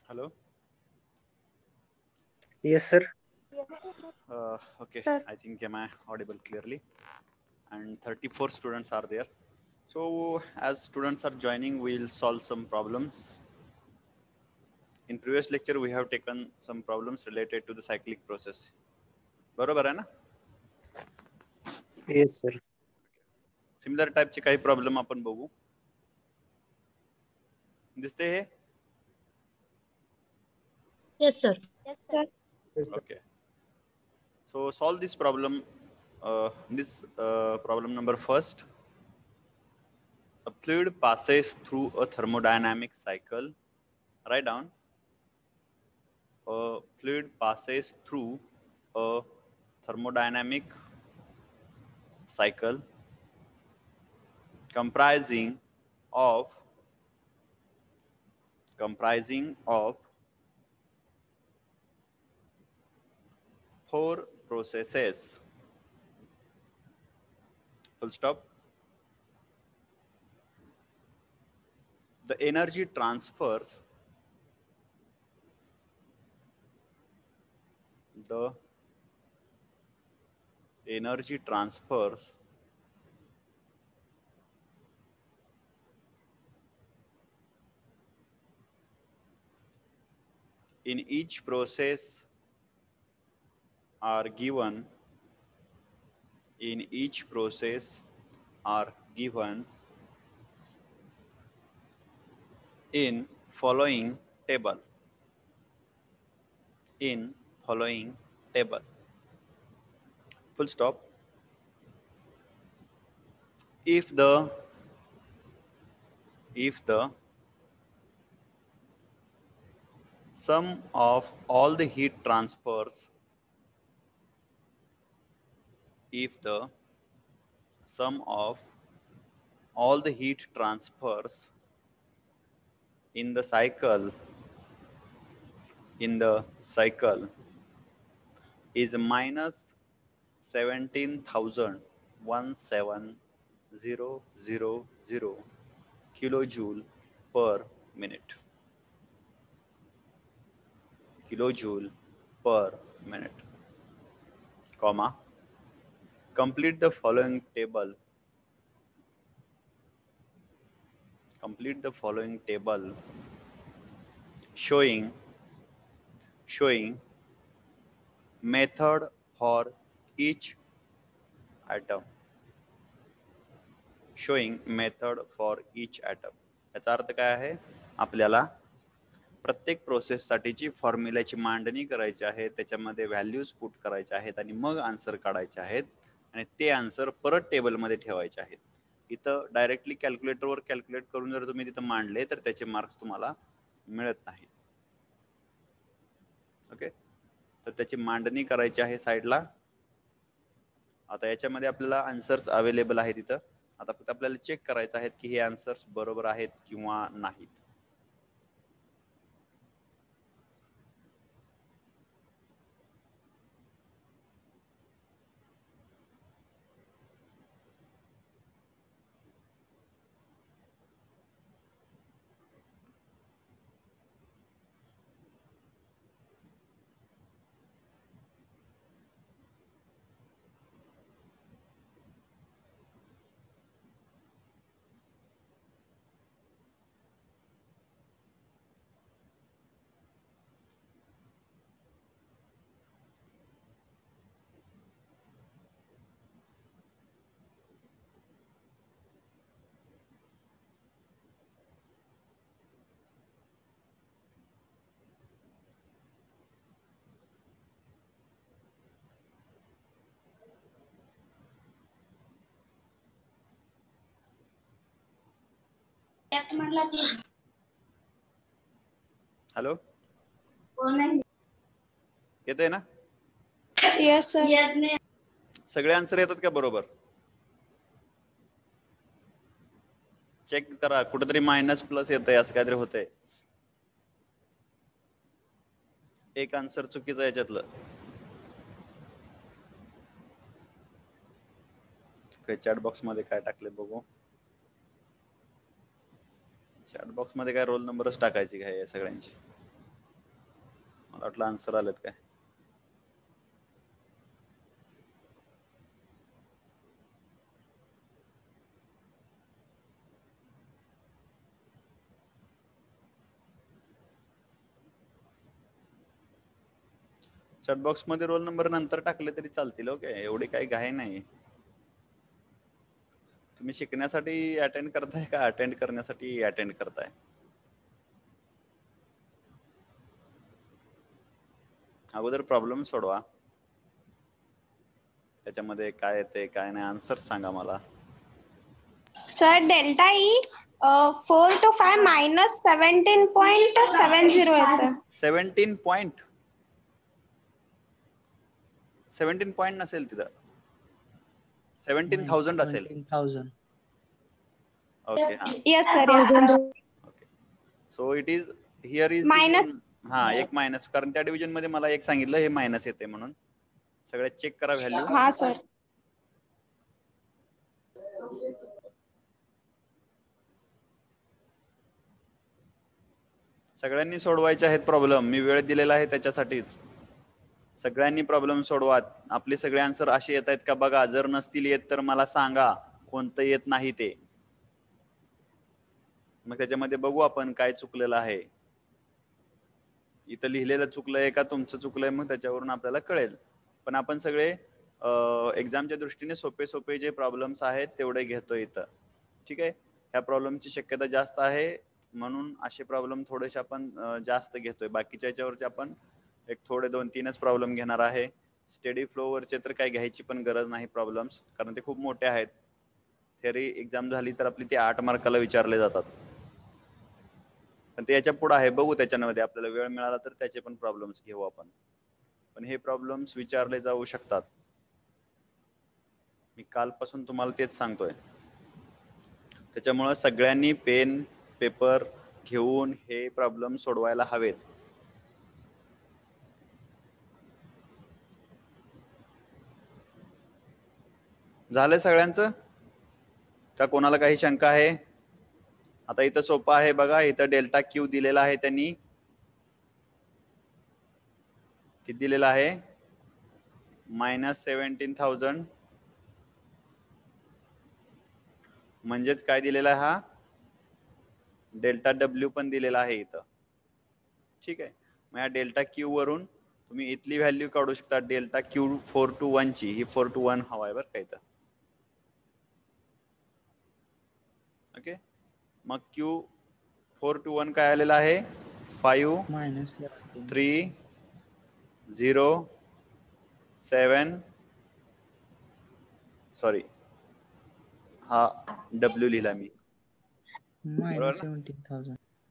Hello. Yes, sir. Okay, I think am I audible clearly? And 34 students are there. So as students are joining, we'll solve some problems. In previous lecture, we have taken some problems related to the cyclic process. बरोबर आहे ना? Yes, sir. Similar टाइपचे काही problem आपण बघू. दिसते हे? Yes, sir. Yes, sir. Okay. So solve this problem. Problem number first. A fluid passes through a thermodynamic cycle. Write down. A fluid passes through a thermodynamic cycle comprising of four processes. Full stop. The energy transfers in each process are given in following table. Full stop. If the sum of all the heat transfers in the cycle is minus 17,000 kilojoule per minute. Comma. Complete the following table showing method for each atom. याचा अर्थ काय आहे? आपल्याला प्रत्येक process साठीची फॉर्म्युल्याची मांडणी करायची आहे, त्याच्यामध्ये व्हॅल्यूज पुट करायचे आहेत आणि मग आन्सर काढायचे आहेत आणि ते आन्सर परत टेबलमध्ये ठेवायचे आहेत. इथं डायरेक्टली कॅल्क्युलेटरवर कॅल्क्युलेट करून जर तुम्ही तिथं मांडले तर त्याचे मार्क्स तुम्हाला मिळत नाहीत. ओके, तर त्याची मांडणी करायची आहे साईडला. आता याच्यामध्ये आपल्याला आन्सर्स अवेलेबल आहेत इथं. आता फक्त आपल्याला चेक करायचं आहे की हे आन्सर्स बरोबर आहेत किंवा नाहीत. हॅलो, येते ना? Yes, sir. सगळे आन्सर येतात का बरोबर? चेक करा, कुठेतरी मायनस प्लस येतंय, असं काहीतरी होतंय. एक आन्सर चुकीचं याच्यातलं. चॅट बॉक्स मध्ये काय टाकले बघू. चॅट बॉक्स मध्ये काय रोल नंबरच टाकायची काय या सगळ्यांची. मला वाटलं आन्सर आलेत काय. चॅट बॉक्स मध्ये रोल नंबर नंतर टाकले तरी चालतील. ओके, एवढी काही घाई नाही. तुम्ही शिकण्यासाठी अटेंड करताय का अटेंड करण्यासाठी अटेंड करताय? अगोदर प्रॉब्लेम सोडवा, त्याच्यामध्ये काय येते काय नाही आन्सर सांगा मला. Sir delta E 4 to 5 minus 17.70 येतं. 17 पॉइंट नसेल तिथं, 17,000 असेल. 17,000. ओके, हा. Yes sir, yes sir. Okay, so it is here is Minus. हा एक मायनस, कारण त्या डिव्हिजन मध्ये मला एक सांगितलं हे मायनस येते म्हणून. सगळ्यात चेक करा व्हॅल्यू. हा सर. सगळ्यांनी सोडवायचे आहेत प्रॉब्लेम, मी वेळ दिलेला आहे त्याच्यासाठीच. सगळ्यांनी प्रॉब्लेम सोडवा. आपले सगळे आन्सर असे येत आहेत का बघा. जर नसतील येत तर मला सांगा कोणतं येत नाही ते, मग त्याच्यामध्ये बघू आपण काय चुकलेलं आहे. इथं लिहिलेलं चुकलंय का तुमचं चुकलंय, मग त्याच्यावरून आपल्याला कळेल. पण आपण सगळे एक्झामच्या दृष्टीने सोपे सोपे जे प्रॉब्लेम्स आहेत तेवढे घेतोय इथं. ठीक आहे, ह्या प्रॉब्लेमची शक्यता जास्त आहे म्हणून असे प्रॉब्लेम थोडेसे आपण जास्त घेतोय. बाकीच्या याच्यावरचे आपण एक थोडे 2-3च प्रॉब्लेम घेणार आहे. स्टडी फ्लोवरचे तर काही घ्यायची पण गरज नाही प्रॉब्लेम्स, कारण ते खूप मोठे आहेत. थेअरी एक्झाम झाली तर आपली ते 8 मार्काला विचारले जातात, पण ते याच्या पुढे आहे. बघू त्याच्यामध्ये आपल्याला वेळ मिळाला तर त्याचे पण प्रॉब्लेम्स घेऊ आपण. पण हे प्रॉब्लेम्स विचारले जाऊ शकतात, मी कालपासून तुम्हाला तेच सांगतोय. त्याच्यामुळे सगळ्यांनी पेन पेपर घेऊन हे प्रॉब्लेम सोडवायला हवेत. झालंय सगळ्यांचं का कोणाला काही शंका आहे? आता इथं सोपं आहे बघा. इथं डेल्टा क्यू दिलेला आहे त्यांनी. किती दिलेला आहे? -17,000. म्हणजेच काय दिलेला आहे हा? डेल्टा डब्ल्यू पण दिलेला आहे इथं. ठीक आहे, मग या डेल्टा क्यू वरून तुम्ही इथली व्हॅल्यू काढू शकता. डेल्टा क्यू 4 to 1 ची, ही 4 to 1 हवा आहे बरं का इथं. ओके, मग क्यू 4 to 1 काय आलेला आहे? 5 3 0 7 सॉरी हा डब्ल्यू लिहिला मी. -17,000.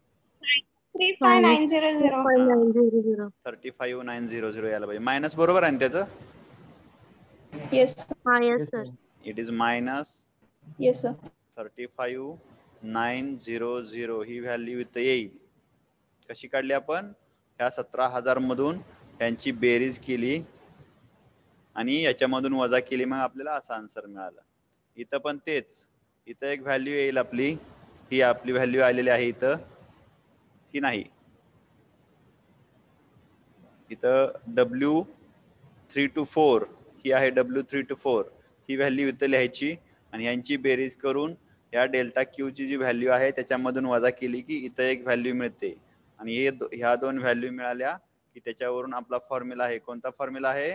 35,900. 35,900 यायला पाहिजे. मायनस बरोबर आहे ना त्याचं? Yes. Yes, sir. It is minus Yes sir. 35,900 ही व्हॅल्यू इथं येईल. कशी काढली आपण? ह्या 17,000 मधून यांची बेरीज केली आणि याच्यामधून वजा केली, मग आपल्याला असा आन्सर मिळाला. इथं पण तेच, इथं एक व्हॅल्यू येईल आपली, ही आपली व्हॅल्यू आलेली आहे इथं, ही नाही. इथं W3 to 4 ही आहे, W3 to 4 ही व्हॅल्यू इथं लिहायची आणि यांची बेरीज करून या डेल्टा क्यू ची जी व्हॅल्यू आहे त्याच्यामधून वजा केली की इथं एक व्हॅल्यू मिळते. आणि ह्या दोन व्हॅल्यू मिळाल्या की त्याच्यावरून आपला फॉर्म्युला आहे. कोणता फॉर्म्युला आहे?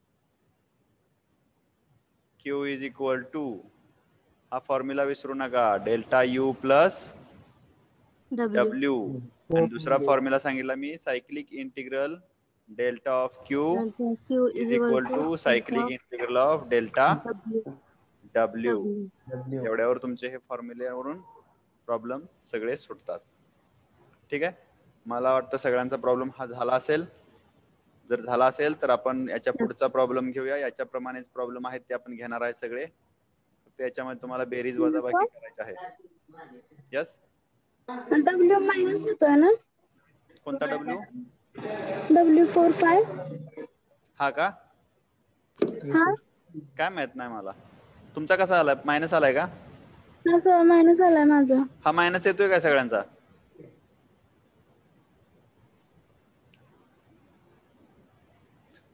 Q इज इक्वल टू, हा फॉर्म्युला विसरू नका, डेल्टा U प्लस W. आणि दुसरा फॉर्म्युला सांगितला मी, cyclic integral delta of Q is equal to cyclic integral of delta W. एवढ्यावर तुमचे हे फॉर्म्युल्यावरून प्रॉब्लेम सगळे सुटतात. ठीक आहे, मला वाटतं सगळ्यांचा प्रॉब्लेम हा झाला असेल. जर झाला असेल तर आपण याच्या पुढचा प्रॉब्लेम घेऊया. याच्याप्रमाणेच प्रॉब्लेम आहेत ते आपण घेणार आहे सगळे. त्याच्यामध्ये तुम्हाला बेरीज वजाबाकी करायची आहे. यस, W मायनस येतोय ना? कोणता W? W45. हा का? हा काय माहित नाही मला. तुमचा कसा आलाय? मायनस आलाय का? हा सर, मायनस आलाय माझा. हा मायनस येतोय का सगळ्यांचा?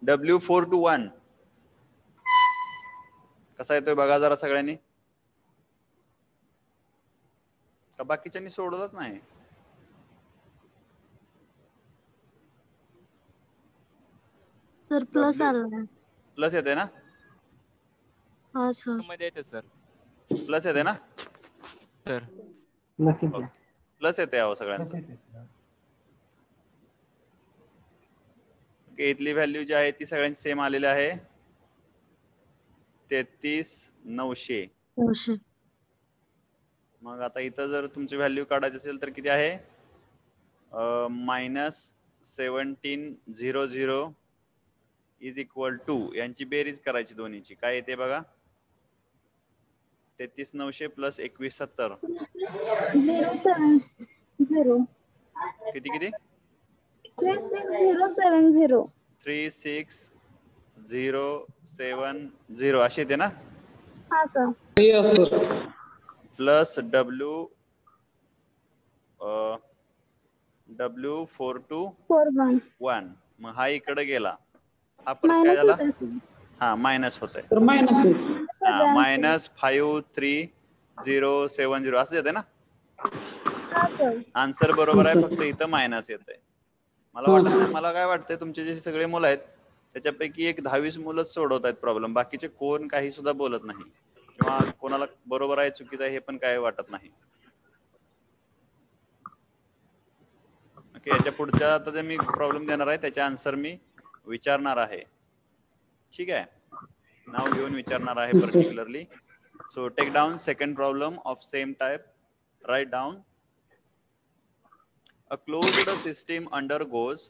W4 to 1 कसा येतोय बघा जरा सगळ्यांनी. का बाकीच्यांनी सोडवलंच नाही? सर प्लस W आला. प्लस येते ना? हा सर. मध्ये येते सर. प्लस येते ना? सर प्लस येते अहो सगळ्यांचं. ओके, इथली व्हॅल्यू जी आहे ती सगळ्यांची सेम आलेली आहे 33,900. 900. मग आता इथं जर तुमची व्हॅल्यू काढायची असेल तर किती आहे? -1700 इज इक्वल टू, यांची बेरीज करायची दोन्हीची. काय येते बघा? 33,900 प्लस 2170 070. किती किती? 36070. 36070 अशी येते ना? हा सर. Plus W4 to 1. मग हा इकडे गेला, हा परत काय मायनस झाला? होत सर. हा मायनस होत आहे. मायनस होते answer. -53,070 असं येते ना? हा सर. आन्सर बरोबर आहे, फक्त इथं मायनस येत आहे. मला वाटत नाही, मला काय वाटतंय तुमचे जे सगळे मुलं आहेत त्याच्यापैकी एक 10-20 मुलंच सोडवत आहेत प्रॉब्लेम. बाकीचे कोण काही सुद्धा बोलत नाही, किंवा कोणाला बरोबर आहे चुकीचं आहे हे पण काय वाटत नाही. ओके, याच्या पुढच्या आता जे मी प्रॉब्लेम देणार आहे त्याचे आन्सर मी विचारणार आहे. ठीक आहे, नाव घेऊन विचारणार आहे particularly. So take down second problem of same type. Right down. A closed system undergoes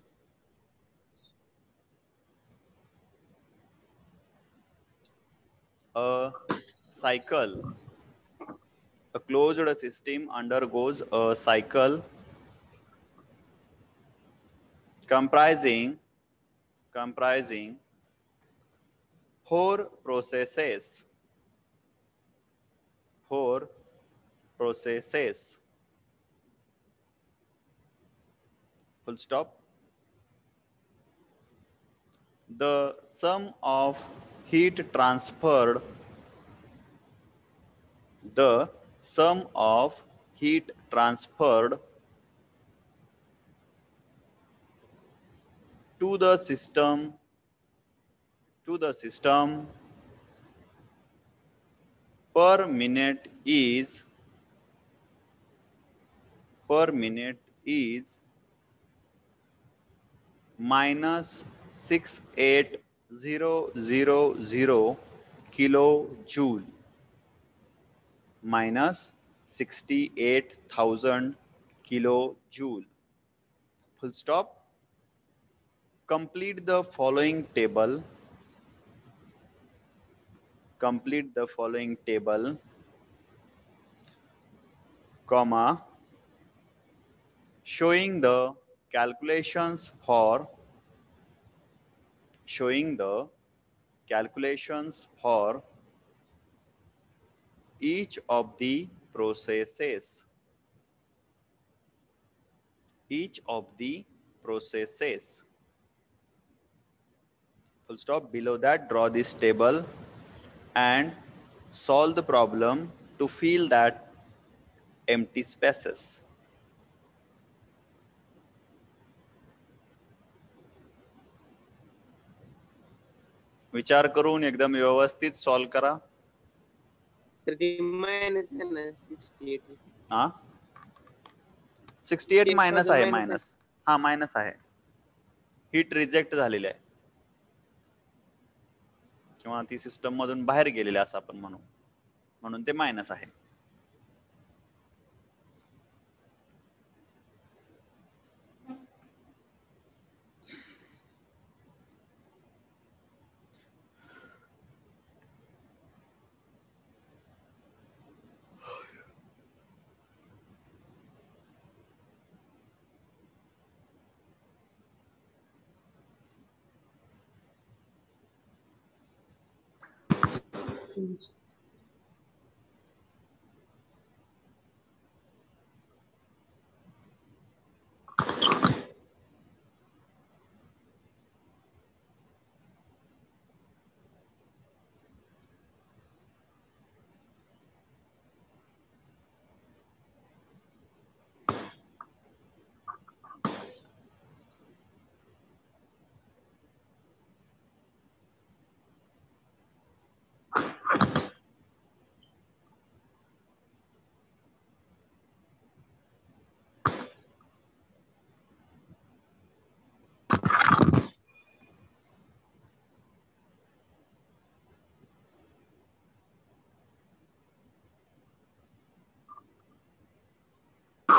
a cycle. A closed system undergoes a cycle comprising 4 processes. 4 processes. Full stop. The sum of heat transferred to the system per minute is -68,000 kilojoule. -68,000 kilojoule. Full stop. Complete the following table. Comma, showing the calculations for each of the processes. Full stop. Below that, draw this table and solve the problem to fill that empty spaces. विचार करून एकदम व्यवस्थित solve करा. Sir ते minus आहे ना 68. हा 68 minus आहे. minus मायनस, हा मायनस आहे. हीट रिजेक्ट झालेली आहे, किंवा ती सिस्टम मधून बाहेर गेलेली असं आपण म्हणून ते मायनस आहे.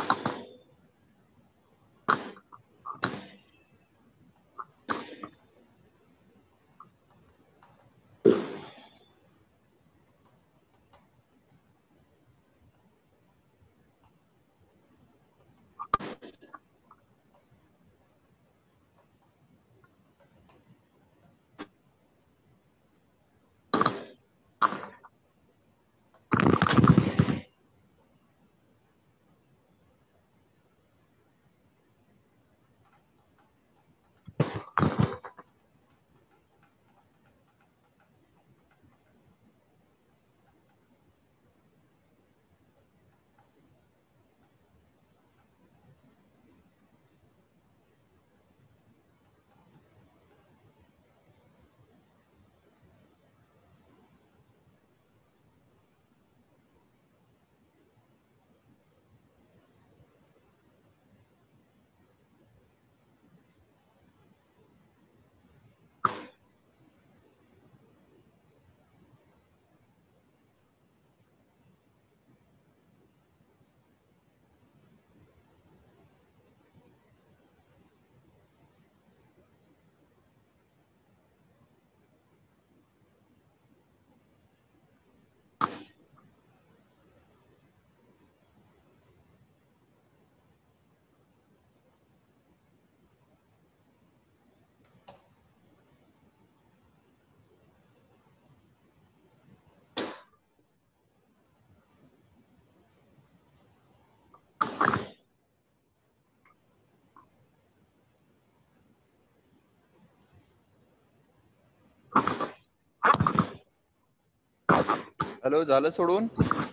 हॅलो, झालं सोडून?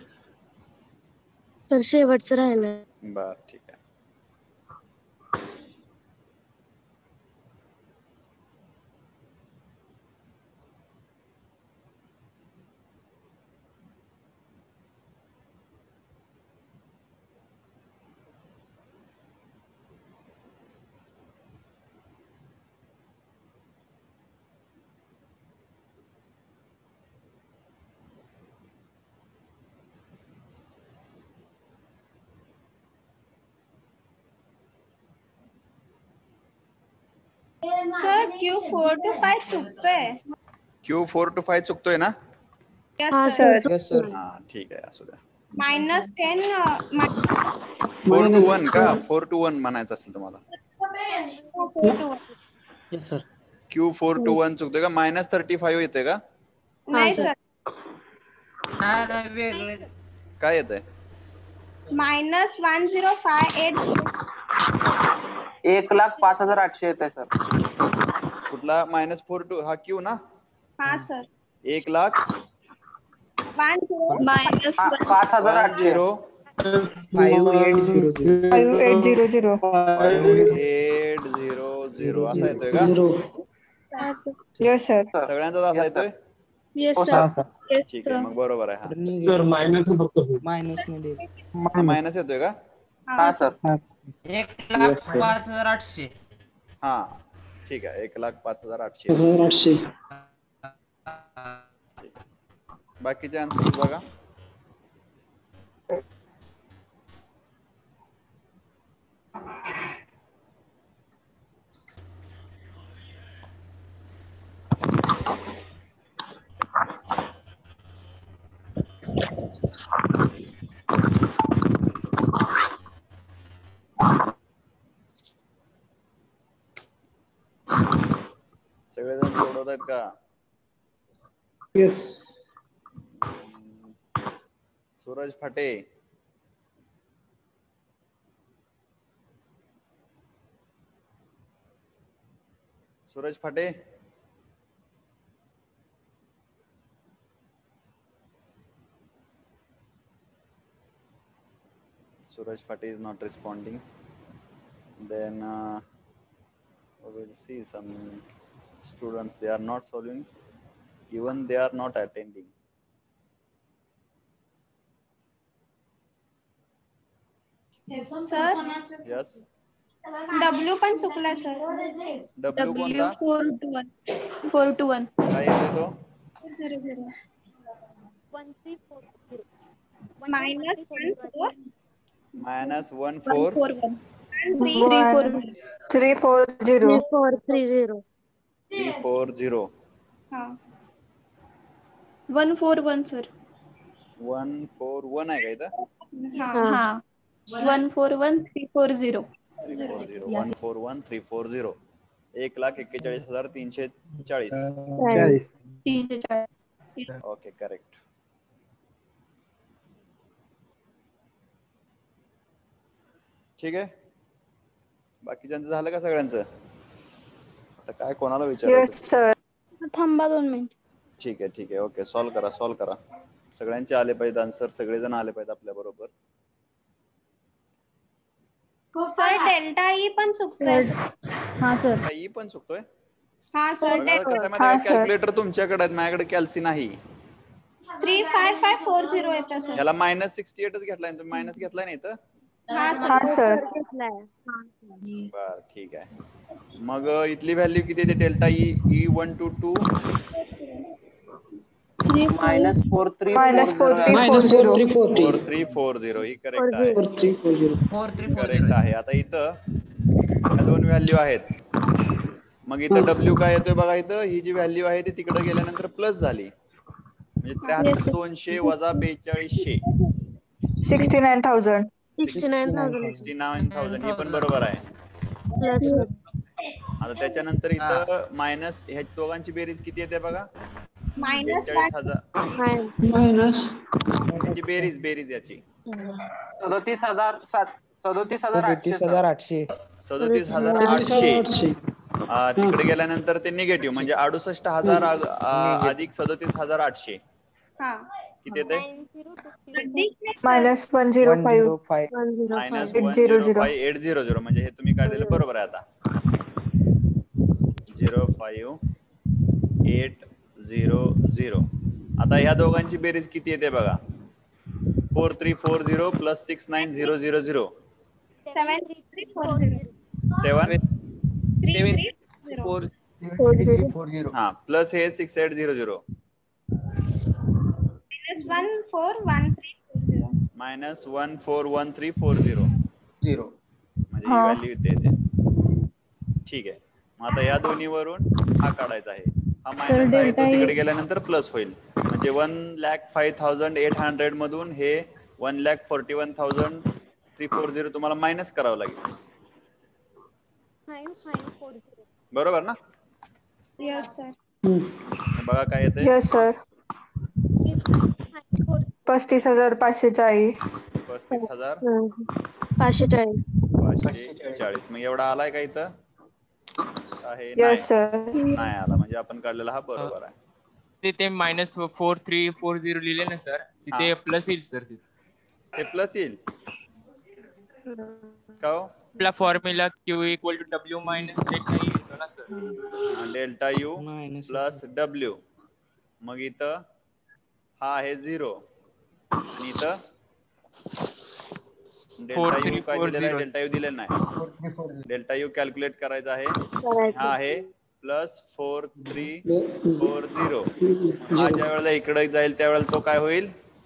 सर शेवटचं राहिलं. बर, ठीक आहे. सर Q4 to 5 चुकतोय. Q4 to 5 चुकतोय ना? हा Yes, सर. sir. हा, ठीक आहे, असू द्या. -10 4 to 1 का? 4 to 1 म्हणायचं असेल तुम्हाला. Yes, sir. Q4 to 1 चुकतोय का? -35 येते का? नाही सर. काय येतंय? -1058. 1,05,800 येते सर. कुठला? -4 to हा Q ना? हा सर. 1,00,000 5,800. 5800. 5800 असा येतोय का? Yes, sir. सगळ्यांचाच असा येतोय? येस हो, सर. सर. ठीक आहे, मग बरोबर आहे. हा मायनस मध्ये मायनस येतोय का? हा सर. 1,05,800. हा, ठीक आहे. 1,05,800. ठीक आहे. बाकीचे आन्सर्स बघा. सगळेजण सोडवत आहेत का? सूरज फाटे, सूरज फाटे, Suraj Pate is not responding. Then we'll see some students, they are not solving, even they are not attending. Sir, Yes, W पण चुकला सर. W कोणता? 4 to 1. काय येतोय तो? 0 -0. -14. मायनस 1 1 4 4 1 3 1 3 4 0 3430 3 4 0 हा 1 4 1 सर 1 4 1 आहे का इथं हा हा हा 1 4 1 3 4 0 340 1 4 1 3 4 0 1,41,340. 340 ओके करेक्ट. ठीक आहे, बाकीच्यांचं झालं का सगळ्यांचं? आता काय कोणाला विचारायचं? Yes sir. थांबा 2 मिनिट. ठीक आहे ओके, सॉल्व करा. सगळ्यांचे आले पाहिजे आन्सर, सगळेजण आले पाहिजे आपल्या बरोबर. सर डेल्टा ई पण चुकतोय सर. हा सर. ई पण चुकतोय. हा सर बघा कसं आहे माहिती हा आहे का, सर. कॅल्क्युलेटर तुमच्याकडे आहेत, माझ्याकडे कॅल्सी नाही. 35540 येतं सर. याला -68च घेतलाय तुम्ही, मायनस घेतलाय नाही तर. हा हा सर सर. घेतलाय. बर ठीक आहे. मग इथली व्हॅल्यू किती येते डेल्टा ई E122 मायनस 4340 -4340 4340 ही करेक्ट आहे. 4340 करेक्ट आहे. आता इथं ह्या दोन व्हॅल्यू आहेत. मग इथं डब्ल्यू काय येतोय बघा, इथं ही जी व्हॅल्यू आहे ती तिकडे गेल्यानंतर प्लस झाली, म्हणजे 73,200 वजा 4200 69,000 69,000 ही पण बरोबर आहे. प्लस आता त्याच्यानंतर इथं मायनस ह्या दोघांची बेरीज किती येते बघा, -1 42,000. याची बेरीज याची 37,800 37,800. तिकडे गेल्यानंतर ते निगेटिव्ह म्हणजे 68,000 अधिक 37,800 हा किती येते? -105 मायनस 800 105,800 म्हणजे हे तुम्ही काढलेलं बरोबर आहे. आता 05800. आता ह्या दोघांची बेरीज किती येते बघा, 4340 प्लस 69,000 7340 7 3340 हा प्लस हे 6800 -141340 मायनस 141340 म्हणजे ही हा व्हॅल्यू येते. ठीक आहे, मग आता या दोन्ही वरून हा काढायचा आहे. हा मायनस आहे तो तिकडे गेल्यानंतर प्लस होईल, म्हणजे 1,05,800 मधून हे 1,41,340 तुम्हाला मायनस करावं लागेल. बरोबर ना? Yes sir. बघा काय येते. Yes sir. 35,540 35,540. मग एवढा आलाय का इथं? आहे यस सर. नाही आला, म्हणजे आपण काढलेला हा बरोबर आहे. ते -4340 लिहिले ना सर, तिथे प्लस येईल सर. ते प्लस येईल का हो? आपला formula Q = W - delta E येतो ना sir. Delta U plus W. मग इथं हा आहे 0 आणि इथं डेल्टा यू काय दिलेला आहे, डेल्टा यू दिलेला नाही. डेल्टा यू कॅल्क्युलेट करायचा आहे. हा आहे प्लस 4340. हा ज्या वेळेला इकडे जाईल त्यावेळेला तो काय होईल,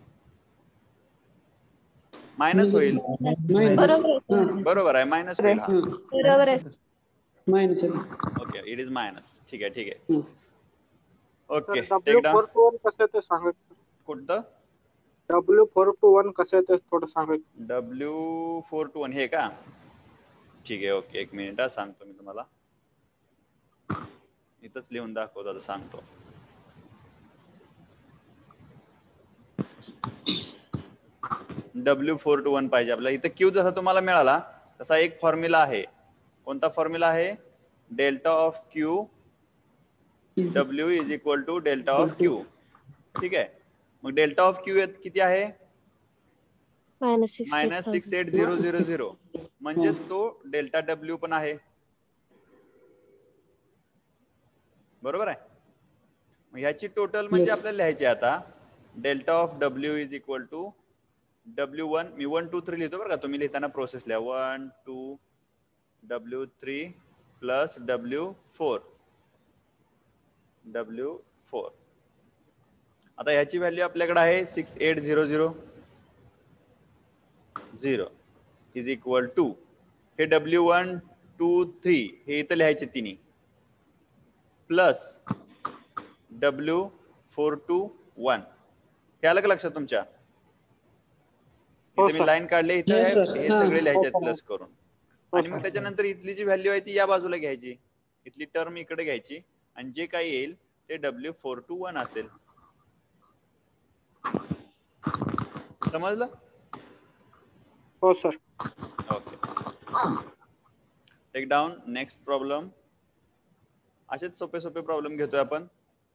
मायनस होईल. बरोबर आहे, मायनस होईल हा. बरोबर आहे. Okay, it is minus. ठीक आहे. ओके, W421 कसं आहे ते सांगा. कुठं W421 कसं आहे ते थोडं सांगा. W421 हे का? ठीक आहे, ओके, एक मिनिट सांगतो मी तुम्हाला. इथंच लिहून दाखवतो, आता सांगतो. W421 पाहिजे आपल्याला. इथं Q जसा तुम्हाला मिळाला तसा एक फॉर्म्युला आहे. कोणता फॉर्म्युला आहे? Delta of Q W = delta of Q. ठीक आहे, मग डेल्टा ऑफ Q किती आहे? -68,000. म्हणजे तो डेल्टा W पण आहे. बरोबर आहे. मग ह्याची टोटल म्हणजे आपल्याला लिहायची आता डेल्टा ऑफ W = W1. मी 1 2 3 लिहितो बरं का, तुम्ही लिहिताना प्रोसेस लिहा. 1 2 W3 प्लस W4. आता ह्याची व्हॅल्यू आपल्याकडे आहे 68,000. इज इक्वल टू हे W1 2 3 हे इथं लिहायचे तिन्ही प्लस W4 2 1 हे आलं का लक्षात तुमच्या? इथे मी लाईन काढले इथं हे सगळे लिहायचे प्लस करून आणि मग त्याच्यानंतर इथली जी व्हॅल्यू आहे ती या बाजूला घ्यायची, इथली टर्म इकडे घ्यायची आणि जे काही येईल ते W4 2 1 असेल. समजलं? हो sir. Okay. Take down next problem. असेच सोपे सोपे प्रॉब्लेम घेतोय आपण.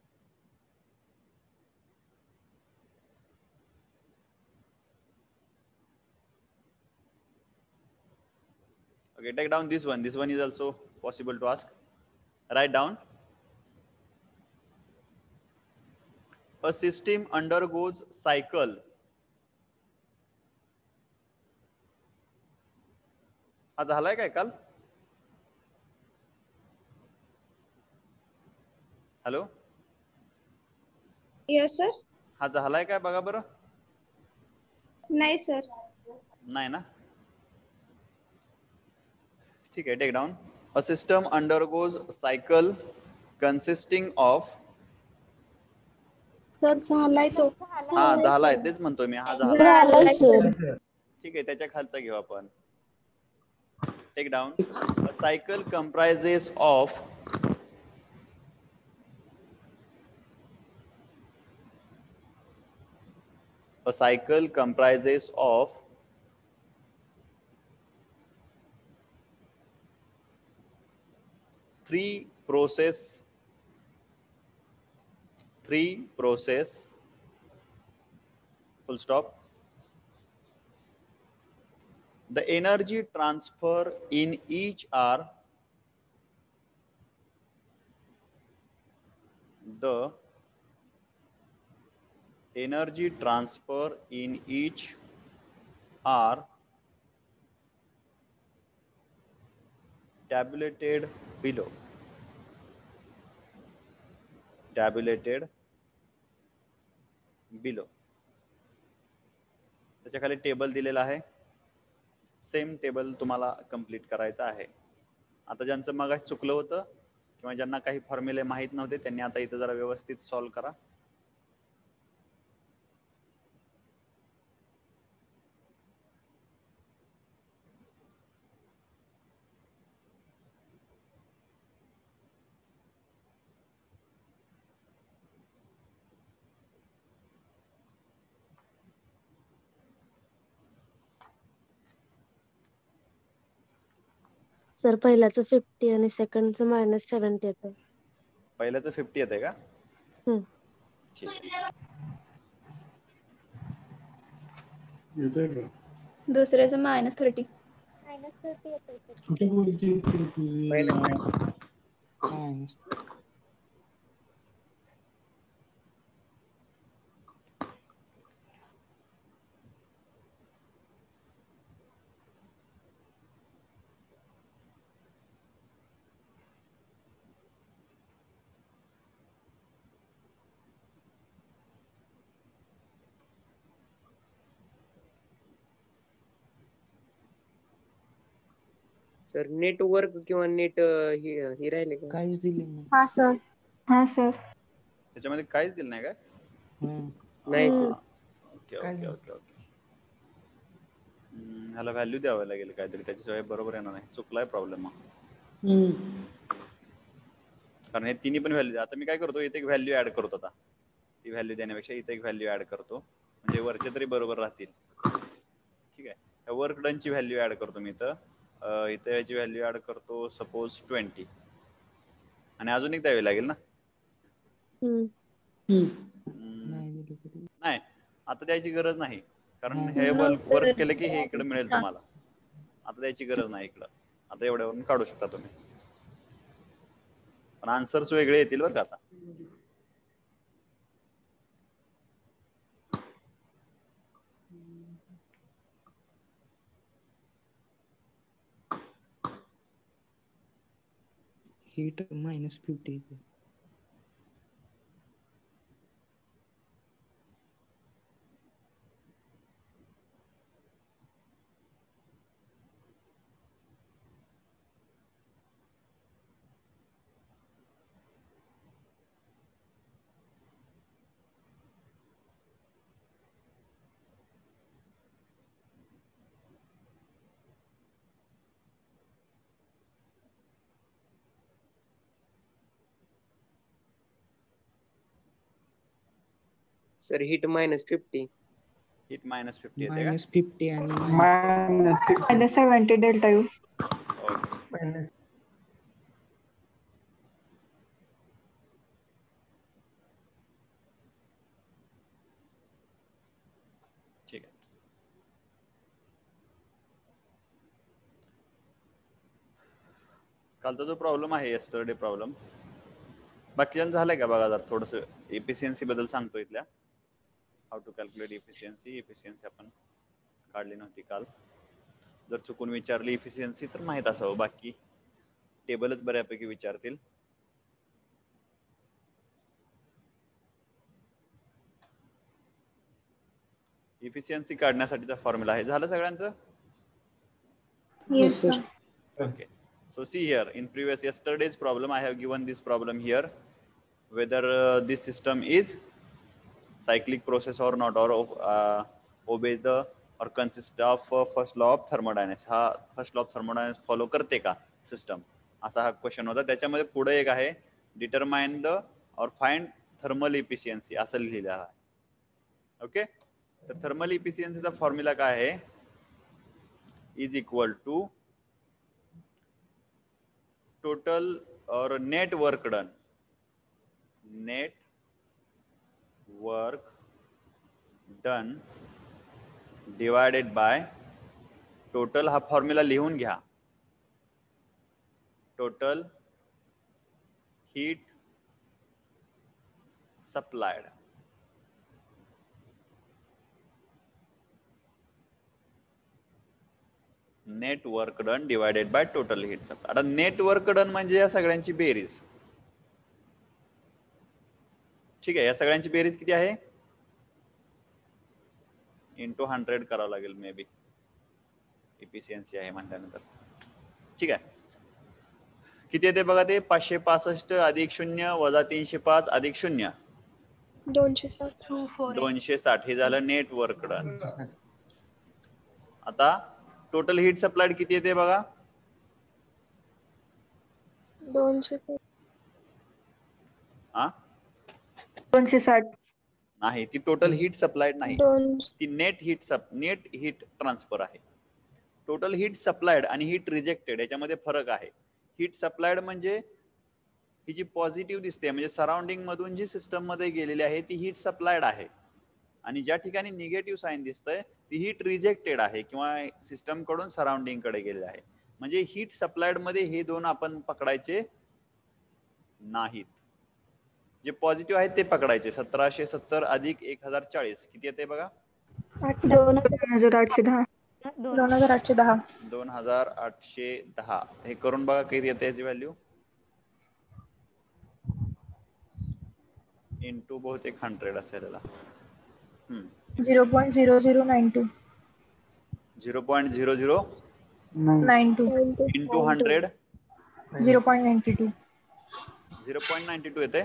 Okay, take down this one. This one is also possible to ask. Write down. A system undergoes cycle. हा झालाय काय काल? Hello, yes sir. हा झालाय काय बघा बरं. नाही सर. नाही ना. ठीक आहे. Take down. A system undergoes cycle consisting of. Sir झालाय तो. हा झालाय तेच म्हणतोय मी. हा झालाय. झालाय सर. ठीक आहे, त्याच्या खालचा घेऊ आपण. Take down. A cycle comprises of a cycle comprises of three process full stop. The energy transfer in each are the energy transfer in each are tabulated below. Tabulated below. त्याच्या खाली table दिलेला आहे. Same table तुम्हाला complete करायचं आहे. आता ज्यांचं मगाशी चुकलं होतं किंवा ज्यांना काही फॉर्म्युले माहीत नव्हते त्यांनी आता इथं जरा व्यवस्थित सॉल्व्ह करा. सर पहिल्याचं 50 आणि सेकंडचं -70 येतं. पहिल्याचं 50 येते का? हम्म. ठीक आहे. दुसऱ्याचं -30. सर नेटवर्क किंवा नेट हे राहिले का? काहीच दिले नाही. हा सर. हा सर. त्याच्यामध्ये काहीच दिलं नाही काय? नाही sir. Okay okay okay okay. ह्याला व्हॅल्यू द्यावं लागेल काहीतरी, त्याच्याशिवाय बरोबर येणार नाही. चुकलाय प्रॉब्लेम. कारण हे तिन्ही पण व्हॅल्यू. आता मी काय करतो, इथे एक व्हॅल्यू ऍड करतो. आता ती व्हॅल्यू देण्यापेक्षा इथे एक व्हॅल्यू ऍड करतो, म्हणजे वरचे तरी बरोबर राहतील. ठीक आहे. वर्क डनची व्हॅल्यू ऍड करतो मी इथं. इथे याची व्हॅल्यू ऍड करतो सपोज 20 आणि अजून एक द्यावी लागेल ना. नाही, आता द्यायची गरज नाही, कारण हे वर्क केलं की हे इकडे मिळेल तुम्हाला. आता द्यायची गरज नाही इकडं. आता एवढ्यावरून काढू शकता तुम्ही, पण आन्सर्स वेगळे येतील बरं का आता. हीट -50 येते. Sir hit -50. हिट -50 येते का? -50 आणि -70 डेल्टा यू. ओके. ठीक आहे. कालचा जो प्रॉब्लेम आहे यस्टरडे प्रॉब्लेम बाकीच्यांचं झालंय का बघा जरा थोडस एफिशियन्सी बद्दल सांगतो इथल्या. हाऊ टू कॅल्क्युलेट इफिशियन्सी आपण काढली नव्हती काल. जर चुकून विचारली इफिशियन्सी तर माहित असावं, बाकी टेबलच बऱ्यापैकी विचारतील. इफिशियन्सी काढण्यासाठीचा फॉर्म्युला आहे. झालं सगळ्यांचं? Yes, sir. Okay. So see here, in yesterday's problem, I have given this problem here, whether this system is cyclic process or not, or obeys the or consists of first law of thermodynamics. हा first law of thermodynamics follow करते का system, असा हा question होता. त्याच्यामध्ये पुढे एक आहे determine the or find thermal efficiency असं लिहिलेलं आहे. ओके, तर थर्मल इफिशियन्सीचा फॉर्म्युला काय आहे? Is equal to total or net work done divided by total. हा फॉर्म्युला लिहून घ्या. Total heat supplied. Net work done divided by total heat supply. आता नेट वर्क डन म्हणजे या सगळ्यांची बेरीज. ठीक आहे, या सगळ्यांची बेरीज किती आहे? इंटू 100 करावं लागेल मे बी, इफिशियन्सी आहे म्हटल्यानंतर. ठीक आहे, किती येते बघा ते? 565 अधिक 0 वजा 305 अधिक 0 260. हे झालं नेट वर्क डन. आता टोटल हीट सप्लाइड किती येते बघा? 200. हा 260. नाही, ती टोटल हीट सप्लाइड नाही, 200. ती नेट हीट ट्रान्सफर आहे. टोटल हीट सप्लाइड आणि हीट रिजेक्टेड याच्यामध्ये फरक आहे. हीट सप्लाइड म्हणजे ही जी पॉझिटिव्ह दिसते, म्हणजे सराउंडिंग मधून जी सिस्टम मध्ये गेलेली आहे ती हीट सप्लाइड आहे, आणि ज्या ठिकाणी निगेटिव्ह साइन दिसतंय ती हीट रिजेक्टेड आहे किंवा सिस्टम कडून सराउंडिंग कडे गेलेली आहे. म्हणजे हीट सप्लाइड मध्ये हे दोन आपण पकडायचे नाहीत. जे पॉझिटिव्ह आहेत ते पकडायचे. 1770 अधिक 1040 किती येते बघा? 2810. 2810. हे करून बघा किती येते याची व्हॅल्यू. इंटू बहुतेक 100 असेल याला. 0.0092. 0.0092 इंटू 100 0.92. 0.92 येते.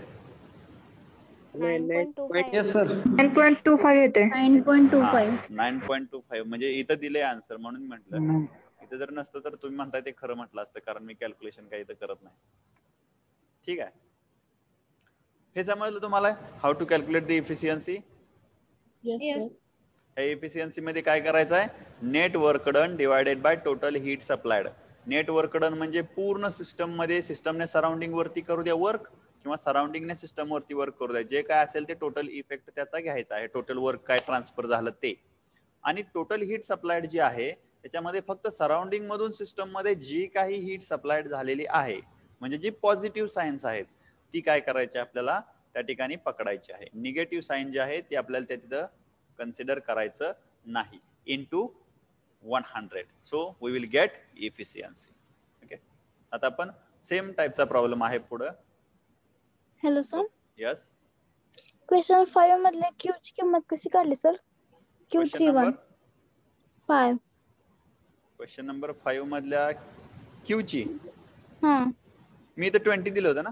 9.25 येते. 9.25. 9.25 म्हणजे इथं दिले आन्सर म्हणून म्हटलं. इथं जर नसतं तर तुम्ही म्हणताय ते खरं म्हटलं असतं, कारण मी कॅल्क्युलेशन काही इथं करत नाही. ठीक आहे, हे समजलं तुम्हाला how to calculate the efficiency. Yes. या इफिशियन्सी मध्ये काय करायचं आहे? Net work done divided by total heat supplied. Net work done म्हणजे पूर्ण सिस्टम मध्ये सिस्टमने सराउंडिंग वरती करू द्या वर्क, किंवा सराउंडिंगने सिस्टम वरती वर्क करू द्या, जे काय असेल ते टोटल इफेक्ट त्याचा घ्यायचा आहे. टोटल वर्क काय ट्रान्सफर झालं ते. आणि टोटल हीट सप्लाइड जी आहे त्याच्यामध्ये फक्त सराउंडिंग मधून सिस्टम मध्ये जी काही हीट सप्लाइड झालेली आहे, म्हणजे जी पॉझिटिव्ह सायन्स आहेत ती काय करायची आपल्याला त्या ठिकाणी पकडायची आहे. निगेटिव्ह साइन जे आहे ते आपल्याला त्या तिथं कन्सिडर करायचं नाही. Into 100. So we will get efficiency. Okay, आता आपण सेम टाइपचा प्रॉब्लेम आहे पुढे. Hello sir. यस. क्वेश्चन 5 मधले क्यू ची किंमत कशी काढली सर? Q31 5. क्वेश्चन नंबर 5 मधल्या क्यू ची हा मी इथं 20 दिलं होतं ना.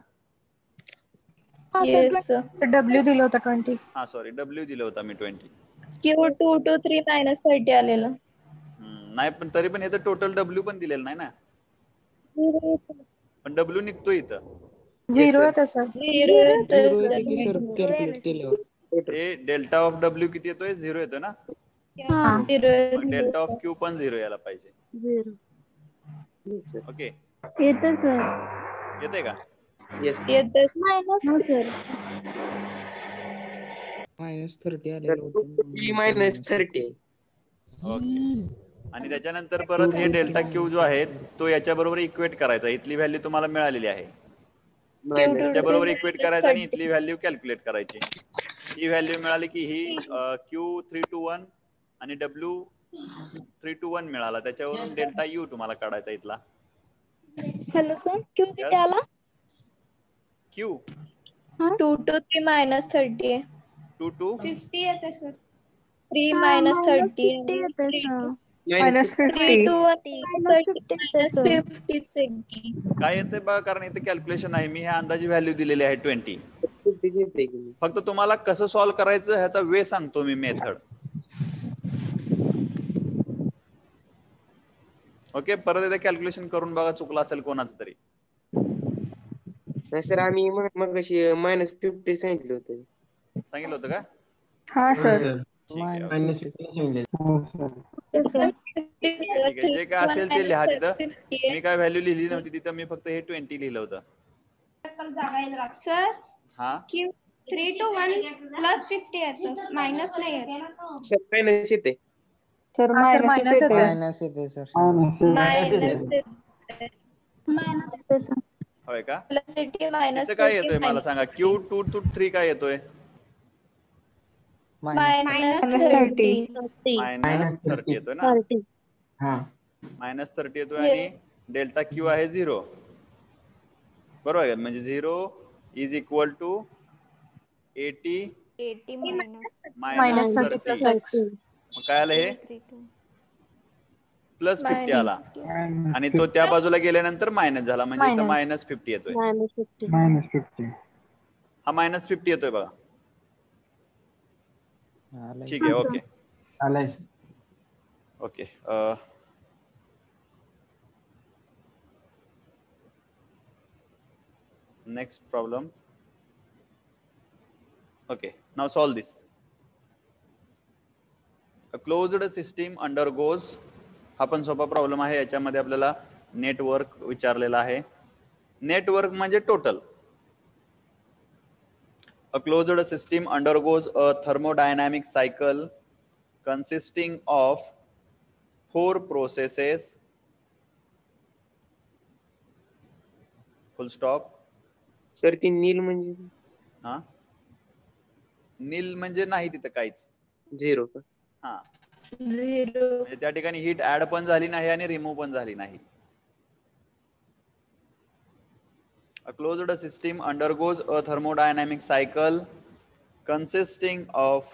Yes. W दिलं होतं 20. हा सॉरी, डब्ल्यू दिलं होता मी 20. Q223 -30 आलेलं. नाही, पण तरी पण इथं टोटल डब्ल्यू पण दिलेलं नाही ना. पण डब्ल्यू निघतो इथं. 0 येतं सर. 0 0 येते की सर कॅल्क्युलेट केल्यावर. हे डेल्टा ऑफ डब्ल्यू किती येतोय 0 येतोय ना हा. मग डेल्टा ऑफ क्यू पण 0 यायला पाहिजे 0 ओके येतं सर. येते का येस मायनस सर -30 तर आलेलं होतं -30 ओके आणि त्याच्यानंतर परत हे डेल्टा क्यू जो आहे तो याच्या बरोबर इक्वेट करायचा इथली व्हॅल्यू तुम्हाला मिळालेली आहे त्याच्या बरोबर इक्वेट करायचा आणि इथली व्हॅल्यू कॅल्क्युलेट करायची ही व्हॅल्यू मिळाली की ही क्यू 321 आणि डब्ल्यू 321 मिळाला त्याच्यावरून डेल्टा यू तुम्हाला काढायचा इथला हॅलो सर क्यू किती आला? क्यू 2 to 3 minus 30 आहे. 2 टू 50 येते सर 3 हा, minus -50 30 येते आणि सर. -3 to 1 -50 येते सर. 50 येते. काय येते बघा कारण इथे कॅल्क्युलेशन आहे मी ह्या अंदाजी व्हॅल्यू दिलेली आहे 20 फक्त तुम्हाला कसं सॉल्व्ह करायचं ह्याचा वे सांगतो मी मेथड ओके परत एकदा कॅल्क्युलेशन करून बघा चुकलं असेल कोणाचं तरी नाही सर आम्ही मग -50 सांगितलं होतं सांगितलं होतं का हा सर. ठीक आहे हो सर. Okay sir. ठीक आहे जे काय असेल ते लिहा तिथं 50 मी काय व्हॅल्यू लिहिली नव्हती तिथं मी फक्त हे 20 लिहिलं होतं सर हा 3 to 1 plus 50 येतं मायनस नाही येत सर मायनस येते सर मायनस येते. मायनस येते सर मायनस येते सर. होय का प्लस 80 मायनस इथं काय येतोय मला सांगा क्यू 2 to 3 काय येतोय मायनस -30. -30 येतोय ना 30 हा -30 येतोय आणि डेल्टा क्यू आहे 0 बरोबर आहे म्हणजे 0 इज इक्वल टू 80 मायनस 30 मग काय आलं हे +50 आला आणि तो त्या बाजूला गेल्यानंतर मायनस झाला म्हणजे इथं -50 येतोय -50 हा -50 येतोय बघा आलाय ठीक आहे हा, ओके आलाय okay next problem okay now solve this a closed system undergoes हा पण सोपा प्रॉब्लेम आहे याच्यामध्ये आपल्याला नेटवर्क विचारलेला आहे नेटवर्क म्हणजे total a closed system undergoes a thermodynamic cycle consisting of 4 processes full stop sir ती नील म्हणजे हा नील म्हणजे नाही तिथं काहीच 0 का हा 0 म्हणजे त्या ठिकाणी हीट ऍड पण झाली नाही आणि रिमूव्ह पण झाली नाही A closed system undergoes a thermodynamic cycle consisting of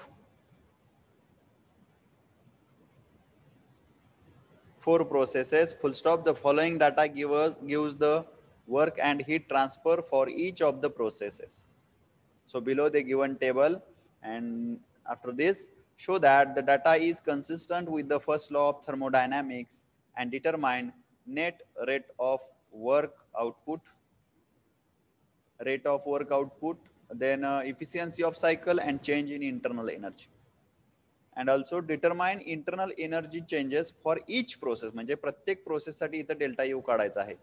4 processes full stop the following data gives the work and heat transfer for each of the processes so below the given table and after this show that the data is consistent with the first law of thermodynamics and determine net rate of work output rate of work output then efficiency of cycle and change in internal energy and also determine internal energy changes for each process म्हणजे प्रत्येक process साठी इथं delta U काढायचा आहे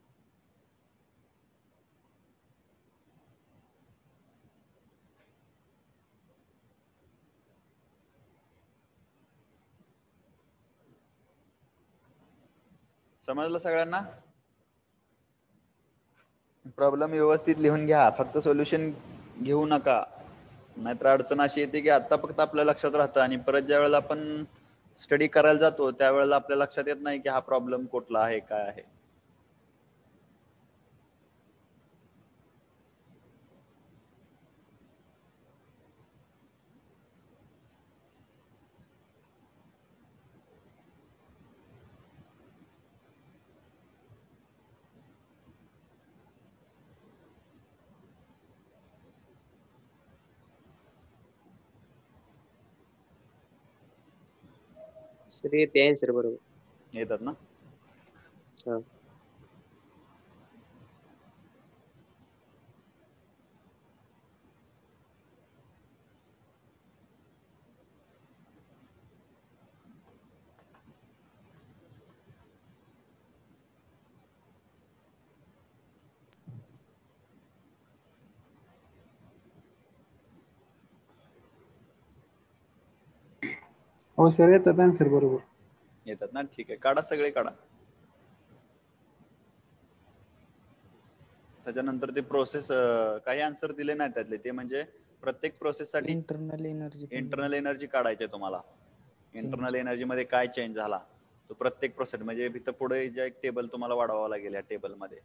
समजलं सगळ्यांना problem व्यवस्थित लिहून घ्या फक्त सोल्युशन घेऊ नका नाहीतर अडचण अशी येते की आता फक्त आपल्या लक्षात राहतं आणि परत ज्या वेळेला आपण स्टडी करायला जातो त्यावेळेला आपल्या लक्षात येत नाही की हा प्रॉब्लेम कुठला आहे काय आहे सर येते आन्सर बरोबर येतात ना हा हो सर येतात आन्सर बरोबर. येतात ना, ठीक आहे, काढा सगळे काढा. त्याच्यानंतर ते प्रोसेस काही आन्सर दिले नाही त्यातले, ते म्हणजे प्रत्येक प्रोसेस साठी इंटरनल एनर्जी इंटरनल एनर्जी काढायची आहे तुम्हाला. इंटरनल एनर्जी मध्ये काय चेंज झाला तो प्रत्येक प्रोसेस, म्हणजे इथं पुढे जे एक टेबल तुम्हाला वाढवावा लागेल या टेबल मध्ये.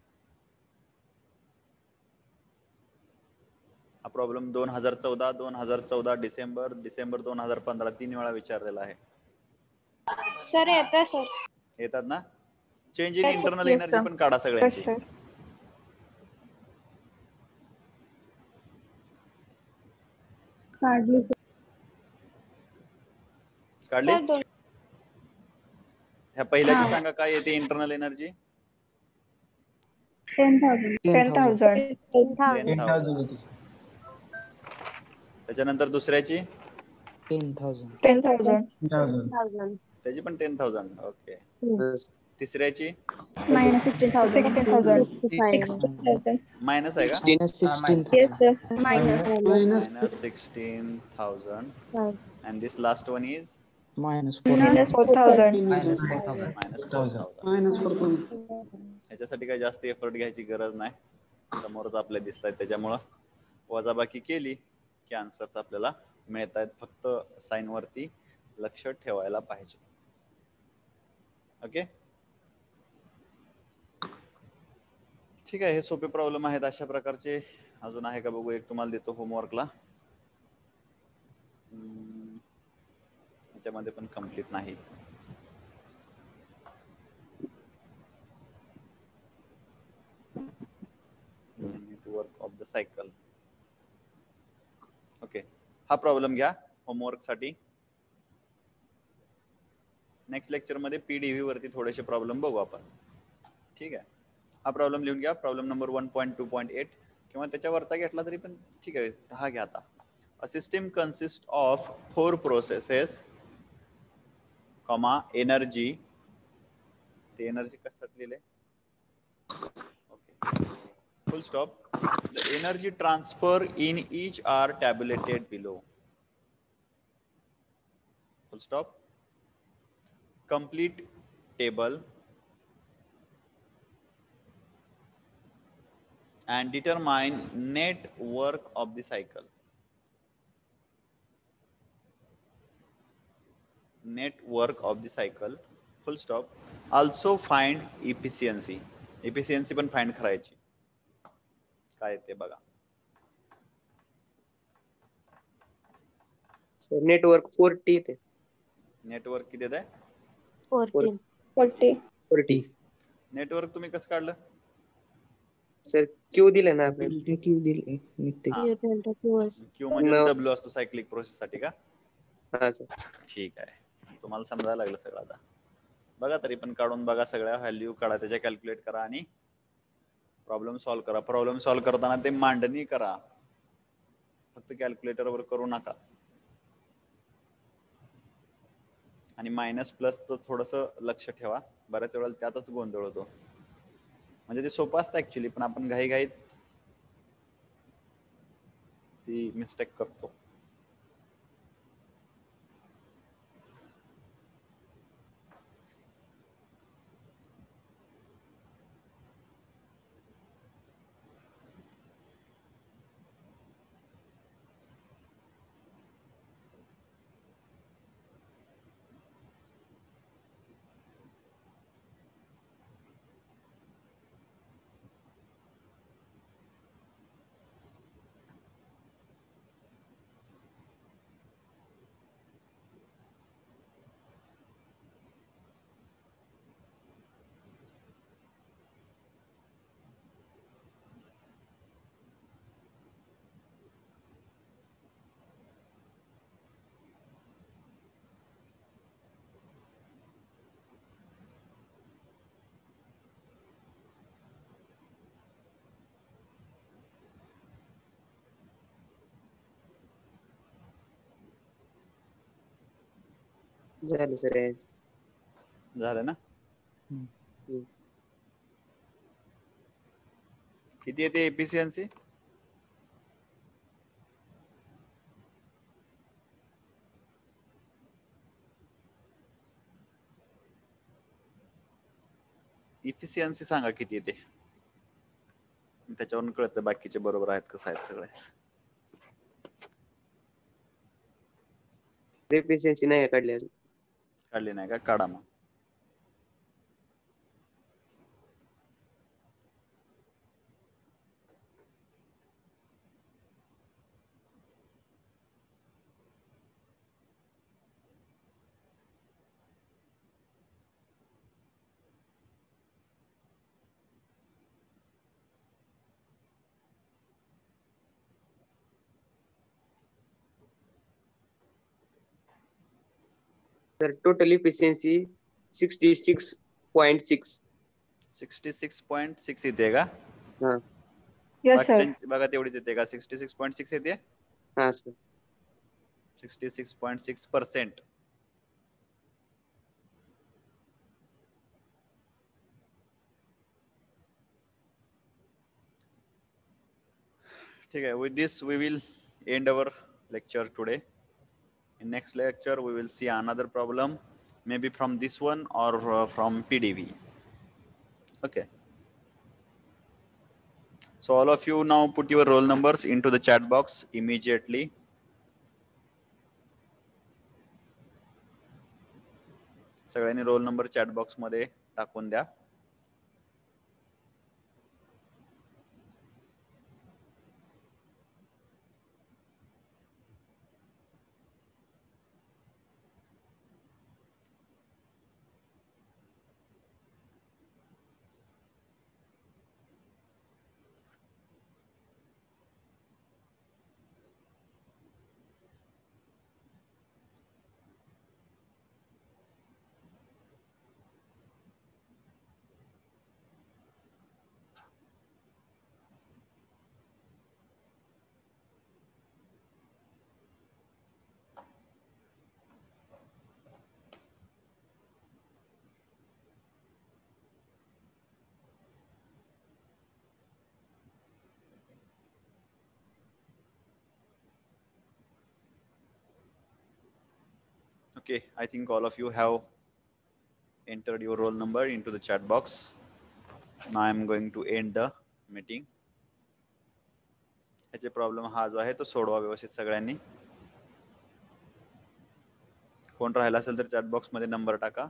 हा प्रॉब्लेम 2014, 2014 डिसेंबर, डिसेंबर 2015 3 वेळा विचारलेला आहे. सर येतं सर. येतात ना. Change in Yes, internal yes, energy sir. पण काढा यस सगळ्यांची. सर. काढली. सर 2. ह्या पहिल्याची सांगा काय येते इंटरनल एनर्जी. 10,000. 10,000. त्याच्यानंतर दुसऱ्याची 10,000. 10,000. त्याची पण 10,000. ओके. तिसऱ्याची -16,000. मायनस आहे का. Minus. -16,000 and this last one is -4,000. -4,000. ह्याच्यासाठी काही जास्त एफर्ट घ्यायची गरज नाही, समोरच आपले दिसत आहेत, त्याच्यामुळं वजाबाकी केली की आन्सर्स आपल्याला मिळत आहेत. फक्त साइन वरती लक्ष ठेवायला पाहिजे. ओके, ठीक आहे. हे सोपे प्रॉब्लेम आहेत. अशा प्रकारचे अजून आहे का बघू, एक तुम्हाला देतो होमवर्कला. ह्याच्यामध्ये पण कम्प्लीट नाही. Net work of the cycle. Okay, हा प्रॉब्लेम घ्या होमवर्क साठी. नेक्स्ट लेक्चर मध्ये पीडीव्ही वरती थोडेसे प्रॉब्लेम बघू आपण. ठीक आहे, हा प्रॉब्लेम लिहून घ्या. प्रॉब्लेम नंबर 1.2.8 किंवा त्याच्यावरचा घेतला तरी पण ठीक आहे. हा घ्या आता. A system consist of 4 processes, energy. ते एनर्जी कशात लिहिले. Okay, full stop. The energy transfer in each are tabulated below. Full stop. Complete table and determine net work of the cycle. Net work of the cycle. Full stop. Also find efficiency. Efficiency पण find करायची. काय ते बघा. Network 40 ते network किती आहे. 14. Network तुम्ही कसं काढलं सर. क्यू दिले ना आपण. क्यू दिले निघते. क्यू म्हणजे डब्ल्यू असतो सायक्लिक प्रोसेस साठी का. हा सर. ठीक आहे, तुम्हाला समजायला लागलं सगळं आता. बघा तरी पण काढून बघा, सगळ्या व्हॅल्यू काढा, त्याच्या कॅल्क्युलेट करा आणि प्रॉब्लेम सॉल्व्ह करा. प्रॉब्लेम सॉल्व्ह करताना ते मांडणी करा, फक्त कॅल्क्युलेटर वर करू नका. आणि मायनस प्लसचं थोडंसं लक्ष ठेवा, बऱ्याच वेळेला त्यातच गोंधळ होतो. म्हणजे ते सोपं असतं ऍक्च्युली, पण आपण घाईघाईत ती मिस्टेक करतो. झालं सर. झालं ना. किती येते एफिशियन्सी. इफिशियन्सी सांगा किती येते, त्याच्यावरून कळतं बाकीचे बरोबर आहेत कसं आहेत सगळे. एफिशियन्सी नाही काढली अजून. काढली नाही का, काढा मग. तर टोटल इफिशियन्सी 66.6. 66.6 येते का? हा यस सर. बाकीच्यांची बघा तेवढीच येते का? 66.6 येते. हा सर. 66.6%. ठीक आहे. With this we will end our lecture today. In next lecture we will see another problem, maybe from this one or from PDV. Okay. So all of you now put your roll numbers into the chat box immediately. सगळ्यांनी roll number chat box मध्ये टाकून द्या. Okay, I think all of you have entered your roll number into the chat box. Now I am going to end the meeting. याचे problem हा जो आहे तो सोडवा व्यवस्थित सगळ्यांनी. कोण राहिला असेल तर चॅट बॉक्स मध्ये नंबर टाका.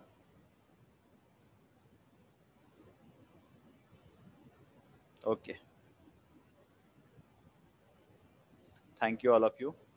Okay, thank you all of you.